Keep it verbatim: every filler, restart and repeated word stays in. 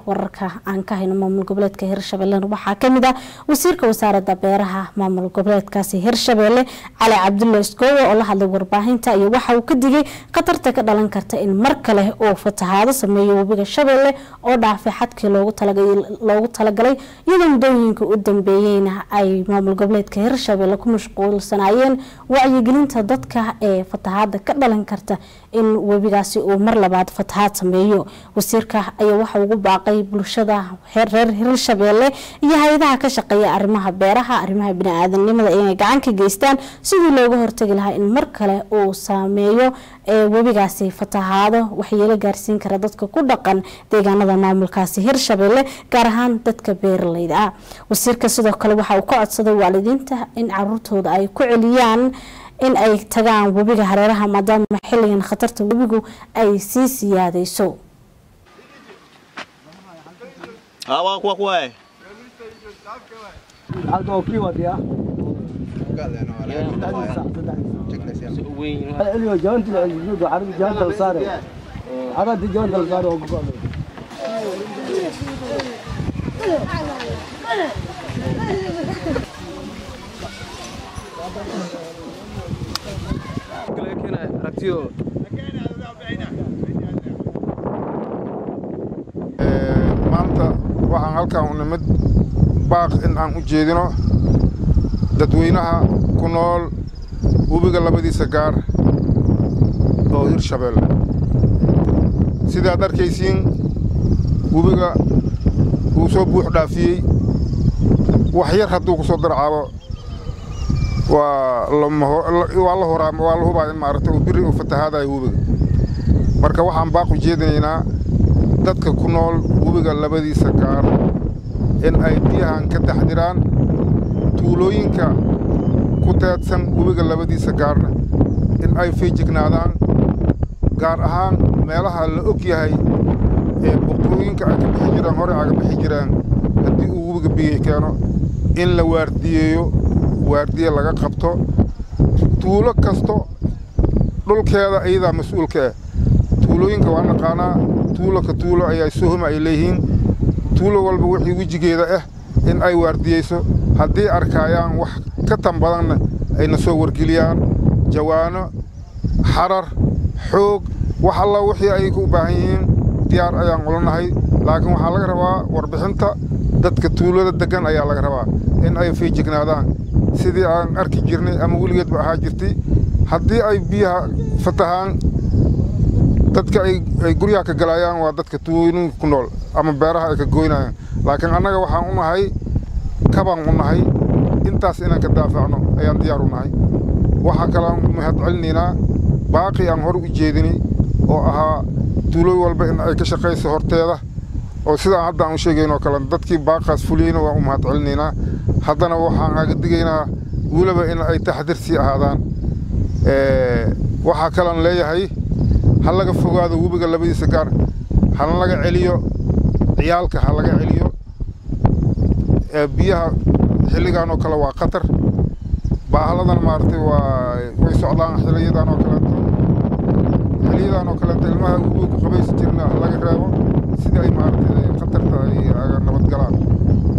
wararka aan ka hayno maamul goboleedka Hirshabelle waxaa kamid ah wasiirka wasaaradda beeraha maamul goboleedkaasi Hirshabelle Cali Cabdulle Iskoowe oo la hadlay warbaahinta iyo waxa uu ka digay khatarta ka dhalan karta in mar kale oo fatahaado sameeyo wabiga Shabeelle oo dhaafay xadkii loogu talagalay loogu talagalay iyadoo mudooyinka u dambeeyayna ay maamul goboleedka Hirshabelle ku mashquulsanaayeen wacyigelinta dadka ee fatahaada ka dhalan karta in wabigaasi uu mar labaad fatahaad sameeyo wasiirka ayaa waxa uu baaqay bulshada reer Hirshabelle iyo hay'adaha ka shaqeeya arrimaha beeraha arrimaha bini'aadanimada inay gacan ka geystaan sidii looga hortagi lahaa in mar kale uu saameeyo ee wabigaasi fatahaado waxyeelo gaarsiin kara dadka ku dhaqan deegaanada maamulkaasi Hirshabelle gaar ahaan dadka beeraleyda ah wasiirka sidoo kale waxa uu ka codsaday waalidiinta in carruurtooda ay ku celiyaan in ay tagaan wabiga hareeraha maadaama xilligan khatarta wabigu ay sii siyaadayso awa kwa kwa eh aldo kiwa dia اليوم جانت الجود عربي جانت الصار عربي جانت الصار maanta waxaan halkaan u nimid baaq in aan u jeedino dadweynaha ku nool webiga labadiisa gaar oo Hirshabelle sidaad arkaysiin webiga uu soo buux dhaafiyey wax yar hadduu ku soo darcaabo waa la horaa waa la hubaa in maaragtay uu biri u fatahaadayo webiga marka waxaan baaq u jeedinaynaa dadka ku nool webiga labadiisa gaar in ay biyahan ka taxdiraan tuulooyinka ku teedsan webiga labadiisa gaarna in ay feejignaadaan gaar ahaan meelaha la og yahay ee boqorooyinka ay ka bixi jiraan hore aga bixi jiraan haddii uu webiga biyo keeno in la waardiyeeyo waardiye laga qabto tuulo kasto dhulkeeda iyadaa mas-uulka ah tuulooyinka waa naqaanaa tuulo ka tuulo ayaa sohoma ay leeyihiin tuulo walba wixii wejigeeda ah in ay waardiyeyso haddii arkayaan wax ka tan badanna ayna soo wargeliyaan jawaano xarar xoog wax alla wixii ay u baahan yihiin diyaar ayaan ulanahay laakiin waxaa laga rabaa warbixinta dadka tuulada degan ayaa laga rabaa in ay feejignaadaan sidii aan arki jirnay ama weligeedba ahaa jirtay haddii ay biyaha fatahaan dadka ay guryaha ka galayaan waa dadka tuulooyinka ku nool ama beeraha ay ka gooynayaan laakiin annaga waxaan u nahay kabaan u nahay intaas inaan ka daafacno ayaan diyaar u nahay waxaa kaloon mahad celinaynaa baaqi aan hore u jeedinay oo ahaa tuulo walba in ay ka shaqayso horteeda oo sidaan hadda aan u sheegaynoo kale dadkii baaqaas fuliyeyna waan u mahad celinaynaa haddana waxaan aga digaynaa weliba in ay taxdir sii ahaadaan waxaa kaloon leeyahay ha laga fogaado webiga labadiisa gaar hana laga celiyo ciyaalka ha laga celiyo biyaha xilligan oo kale waa khatar baahaladan maartay waa way socdaan xilliyadan oo kale xilliyadan oo kale ilmaha webiga ku qabaysi jirna laga reebo sidii ay maartay khatarta ay nabad galaan